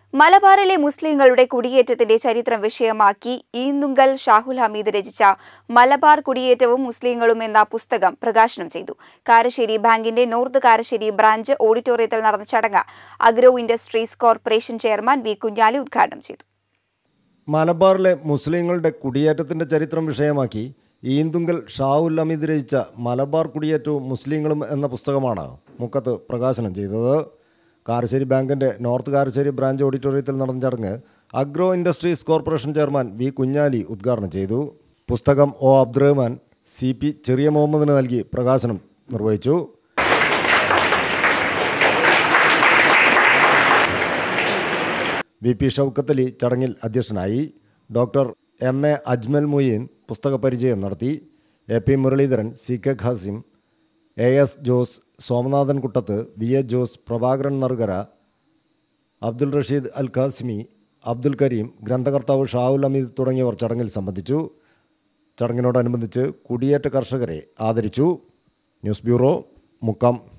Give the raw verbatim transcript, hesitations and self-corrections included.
മലബാറിലെ മുസ്ലിങ്ങളുടെ കുടിയേറ്റത്തിന്റെ ചരിത്രം വിഷയമാക്കി ഈന്തുങ്കൽ ഷാഹുൽ ഹമീദ് രചിച്ച മലബാർ കുടിയേറ്റവും മുസ്ലിങ്ങളും എന്ന പുസ്തകം പ്രകാശനം ചെയ്തു. കാരശ്ശേരി ബാങ്കിന്റെ നോർത്ത് കാരശ്ശേരി ബ്രാഞ്ച് ഓഡിറ്റോറിയത്തിൽ നടന്ന ചടങ്ങ് agro industries corporation chairman V Kunhali ഉദ്ഘാടനം ചെയ്തു. മലബാറിലെ മുസ്ലിങ്ങളുടെ കുടിയേറ്റത്തിന്റെ ചരിത്രം വിഷയമാക്കി ഈന്തുങ്കൽ ഷാഹുൽ ഹമീദ് രചിച്ച മലബാർ കുടിയേറ്റവും മുസ്ലിങ്ങളും എന്ന പുസ്തകമാണ് മുക്കത്ത് പ്രകാശനം ചെയ്തത്. കാരശ്ശേരി ബാങ്കിൻ്റെ നോർത്ത് കാരശ്ശേരി ബ്രാഞ്ച് ഓഡിറ്റോറിയത്തിൽ നടന്ന ചടങ്ങ് agro industries corporation chairman V Kunhali ഉദ്ഘാടനം ചെയ്തു. പുസ്തകം ഒ അബ്ദുറഹ്മാൻ സി പി ചെറിയ മുഹമ്മദിന് നൽകി പ്രകാശനം നിർവഹിച്ചു. വി പി ഷൗക്കത്തലി ചടങ്ങിൽ അധ്യക്ഷനായി. Doctor M A Ajmal Muyeen പുസ്തക പരിചയം നടത്തി. A P Muraleedharan, C K Khasim, A S Jose, Somanathan Kuttath, V A Jose, Prabhakaran Narukara, Abdul Rasheed Al Qasimi, Abdul Kareem, ഗ്രന്ഥകർത്താവ് ഷാഹുൽ ഹമീദ് തുടങ്ങിയവർ ചടങ്ങിൽ സംബന്ധിച്ചു. ചടങ്ങിനോടനുബന്ധിച്ച് കുടിയേറ്റ കർഷകരെ ആദരിച്ചു. News bureau, Mukkam.